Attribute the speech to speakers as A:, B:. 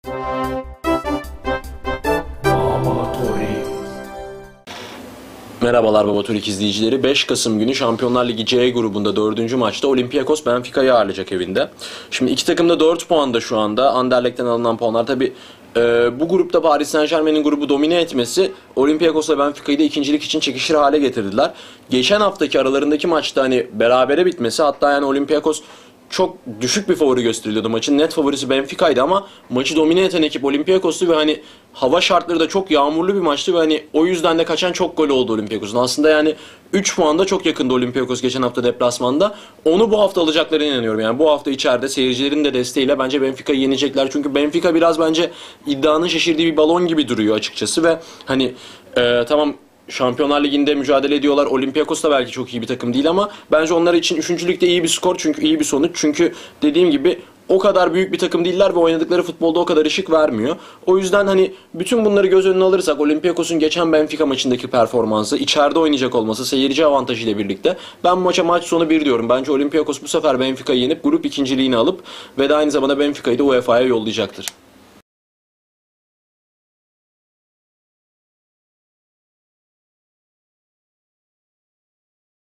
A: Merhabalar Baba Turik izleyicileri. 5 Kasım günü Şampiyonlar Ligi C grubunda 4. maçta Olympiakos Benfica'yı ağırlayacak evinde. Şimdi iki takım da 4 puanda şu anda. Anderlecht'ten alınan puanlar. Tabi bu grupta Paris Saint-Germain'in grubu domine etmesi Olympiakos'la Benfica'yı da ikincilik için çekişir hale getirdiler. Geçen haftaki aralarındaki maçta hani berabere bitmesi, hatta yani Olympiakos çok düşük bir favori gösteriliyordu. Maçın net favorisi Benfica'ydı ama maçı domine eden ekip Olympiakos'tu ve hani hava şartları da çok yağmurlu bir maçtı ve hani o yüzden de kaçan çok gol oldu Olympiakos'un. Aslında yani 3 puan da çok yakındı Olympiakos geçen hafta deplasmanda. Onu bu hafta alacaklarına inanıyorum. Yani bu hafta içeride seyircilerin de desteğiyle bence Benfica'yı yenecekler. Çünkü Benfica biraz bence iddianın şişirdiği bir balon gibi duruyor açıkçası ve hani tamam, Şampiyonlar Ligi'nde mücadele ediyorlar. Olympiakos da belki çok iyi bir takım değil ama bence onlar için 3. ligde iyi bir skor, çünkü iyi bir sonuç. Çünkü dediğim gibi o kadar büyük bir takım değiller ve oynadıkları futbolda o kadar ışık vermiyor. O yüzden hani bütün bunları göz önüne alırsak Olympiakos'un geçen Benfica maçındaki performansı, içeride oynayacak olması, seyirci avantajıyla birlikte ben maç sonu 1 diyorum. Bence Olympiakos bu sefer Benfica'yı yenip grup ikinciliğini alıp ve de aynı zamanda Benfica'yı da UEFA'ya yollayacaktır.